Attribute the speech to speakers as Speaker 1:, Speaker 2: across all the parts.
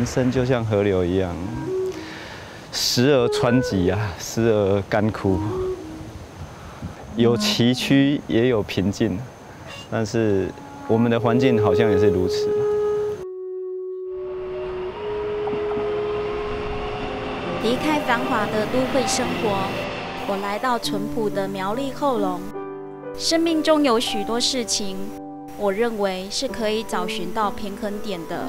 Speaker 1: 生就像河流一样，时而湍急啊，时而干枯，有崎岖也有平静，但是我们的环境好像也是如此。
Speaker 2: 离开繁华的都会生活，我来到淳朴的苗栗后龙。生命中有许多事情，我认为是可以找寻到平衡点的。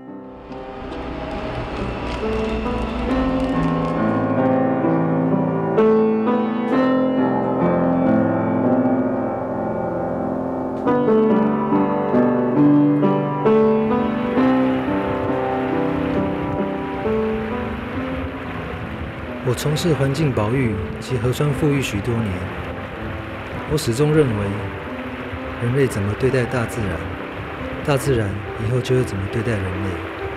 Speaker 3: 我从事环境保育及河川复育许多年，我始终认为，人类怎么对待大自然，大自然以后就会怎么对待人类。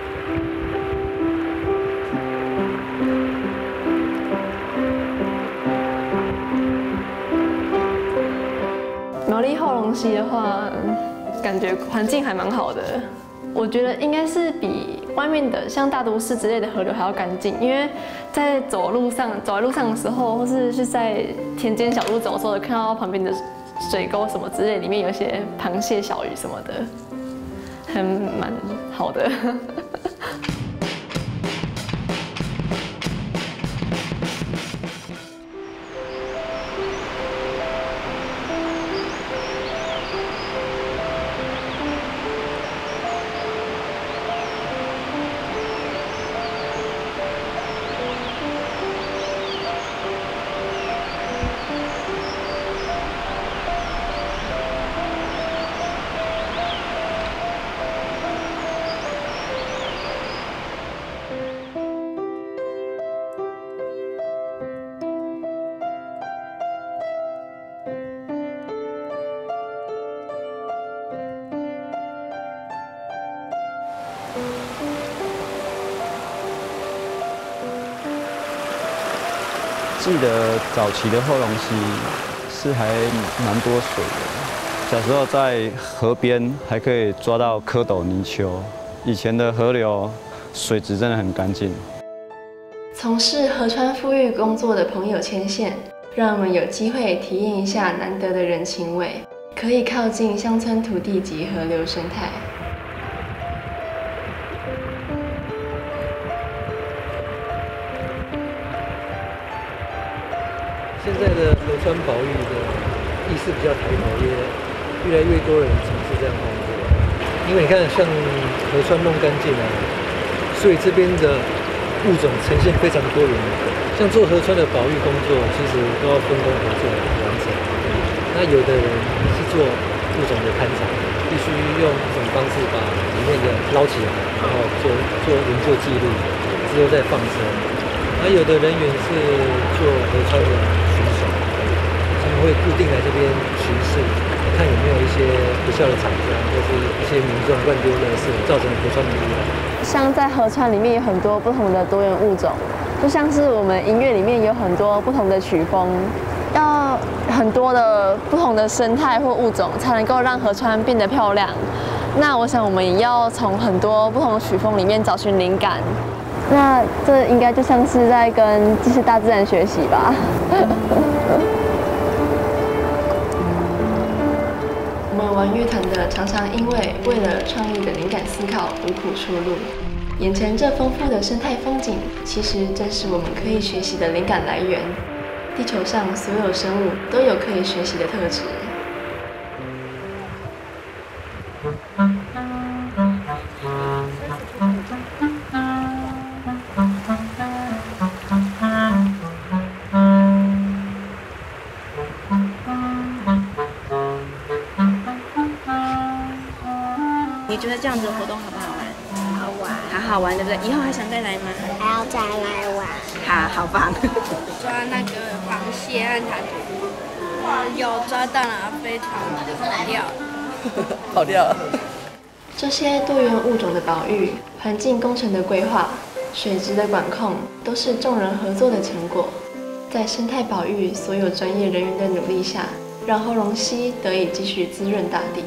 Speaker 4: 苗栗后龙溪的话，感觉环境还蛮好的。我觉得应该是比外面的像大都市之类的河流还要干净，因为在走在路上的时候，或是在田间小路走的时候，看到旁边的水沟什么之类，里面有一些螃蟹、小鱼什么的，还蛮好的。
Speaker 1: 记得早期的后龙溪是还蛮多水的，小时候在河边还可以抓到蝌蚪、泥鳅。以前的河流水质真的很干净。
Speaker 5: 从事河川复育工作的朋友牵线，让我们有机会体验一下难得的人情味，可以靠近乡村土地及河流生态。
Speaker 3: 现在的河川保育的意识比较抬头，也越来越多人从事这样工作。因为你看，像河川弄干净啊，所以这边的物种呈现非常多元的。像做河川的保育工作，其实都要分工合作完成。那有的人是做物种的勘察，必须用一种方式把里面的捞起来，然后做研究记录，之后再放生。而有的人员是做河川的巡守，他们会固定来这边巡视，看有没有一些不肖的厂商或是一些民众乱丢垃圾，造成河川的污染。
Speaker 4: 像在河川里面有很多不同的多元物种，就像是我们音乐里面有很多不同的曲风，要很多的不同的生态或物种才能够让河川变得漂亮。那我想我们也要从很多不同的曲风里面找寻灵感。那这应该就像是在跟这些大自然学习吧。
Speaker 5: 我们玩乐团的常常因为了创意的灵感思考苦苦出路。眼前这丰富的生态风景，其实正是我们可以学习的灵感来源。地球上所有生物都有可以学习的特质。
Speaker 2: 你觉得这样子的活动好不好玩？好玩，好好玩，对不对？以后还想再来吗？
Speaker 6: 还要再来玩。
Speaker 2: 好，好棒！
Speaker 6: 抓那个螃蟹和弹涂，有抓到了，非常跑掉了。
Speaker 7: 跑掉了。
Speaker 5: 这些多元物种的保育、环境工程的规划、水质的管控，都是众人合作的成果。在生态保育所有专业人员的努力下，让后龙溪得以继续滋润大地。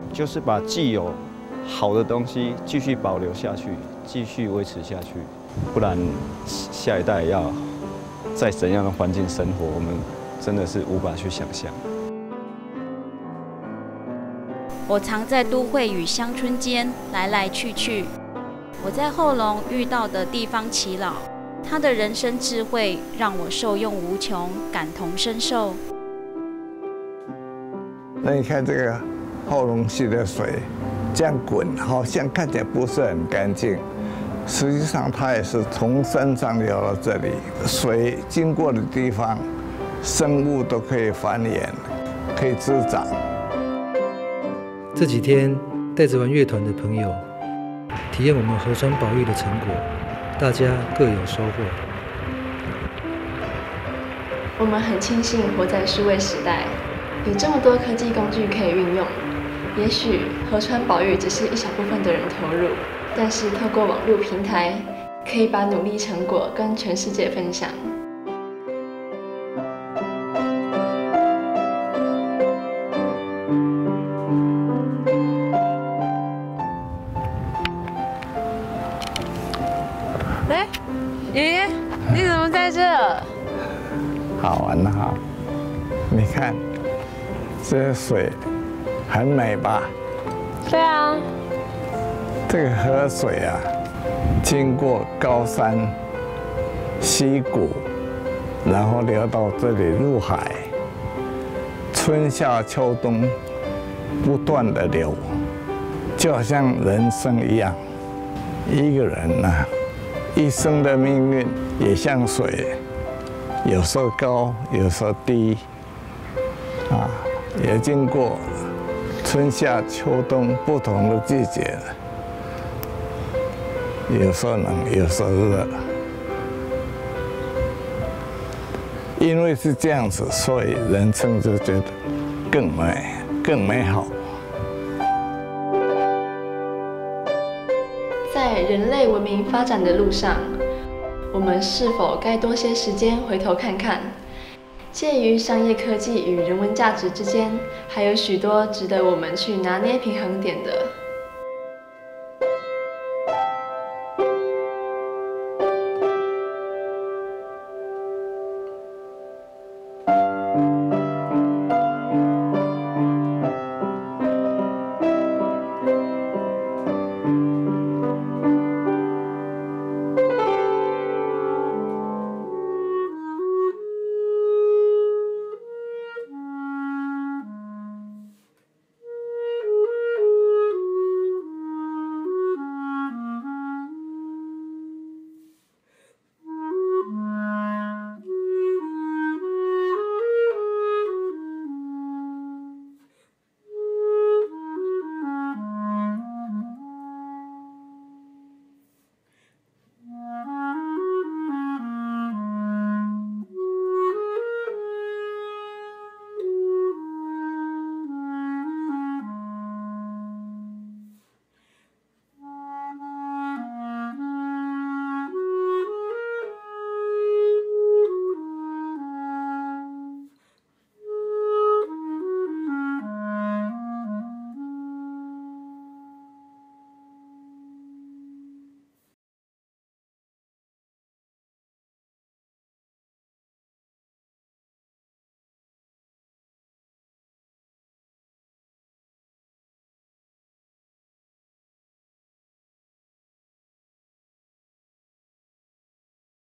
Speaker 1: 就是把既有好的东西继续保留下去，继续维持下去，不然下一代要在怎样的环境生活，我们真的是无法去想象。
Speaker 2: 我常在都会与乡村间来来去去，我在后龙遇到的地方耆老，他的人生智慧让我受用无穷，感同身受。
Speaker 7: 那你看这个后龙溪的水这样滚，好像看起来不是很干净，实际上它也是从山上流到这里，水经过的地方，生物都可以繁衍，可以滋长。
Speaker 3: 这几天带着玩乐团的朋友体验我们河川保育的成果，大家各有收获。
Speaker 5: 我们很庆幸活在数位时代，有这么多科技工具可以运用。也许河川保育只是一小部分的人投入，但是透过网络平台，可以把努力成果跟全世界分享。
Speaker 8: 爷爷，你怎么在这？
Speaker 7: 好玩哈！你看，这水很美吧？
Speaker 8: 对啊。
Speaker 7: 这个河水啊，经过高山、溪谷，然后流到这里入海，春夏秋冬不断的流，就好像人生一样。一个人呢，一生的命运也像水，有时候高，有时候低，啊，也经过春夏秋冬不同的季节，有时候冷，有时候热。因为是这样子，所以人生就觉得更美、更美好。
Speaker 5: 在人类文明发展的路上，我们是否该多些时间回头看看？介于商业科技与人文价值之间，还有许多值得我们去拿捏平衡点的。